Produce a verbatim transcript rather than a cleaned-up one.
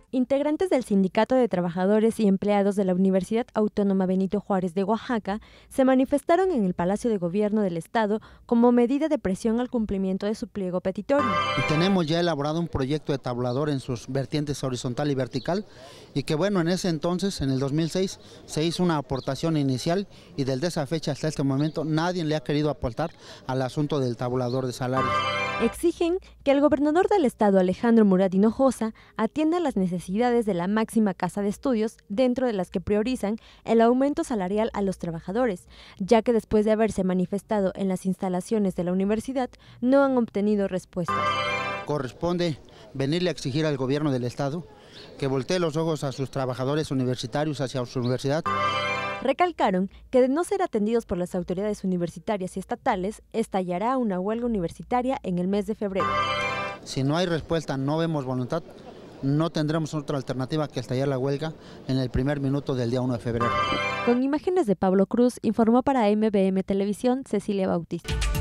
Integrantes del Sindicato de Trabajadores y Empleados de la Universidad Autónoma Benito Juárez de Oaxaca se manifestaron en el Palacio de Gobierno del Estado como medida de presión al cumplimiento de su pliego petitorio. Tenemos ya elaborado un proyecto de tabulador en sus vertientes horizontal y vertical y que bueno, en ese entonces, en el dos mil seis, se hizo una aportación inicial y desde esa fecha hasta este momento nadie le ha querido aportar al asunto del tabulador de salarios. Exigen que el gobernador del estado, Alejandro Murat Hinojosa, atienda las necesidades de la máxima casa de estudios, dentro de las que priorizan el aumento salarial a los trabajadores, ya que después de haberse manifestado en las instalaciones de la universidad, no han obtenido respuestas. Corresponde venirle a exigir al gobierno del estado que voltee los ojos a sus trabajadores universitarios hacia su universidad. Recalcaron que de no ser atendidos por las autoridades universitarias y estatales, estallará una huelga universitaria en el mes de febrero. Si no hay respuesta, no vemos voluntad, no tendremos otra alternativa que estallar la huelga en el primer minuto del día uno de febrero. Con imágenes de Pablo Cruz, informó para M B M Televisión Cecilia Bautista.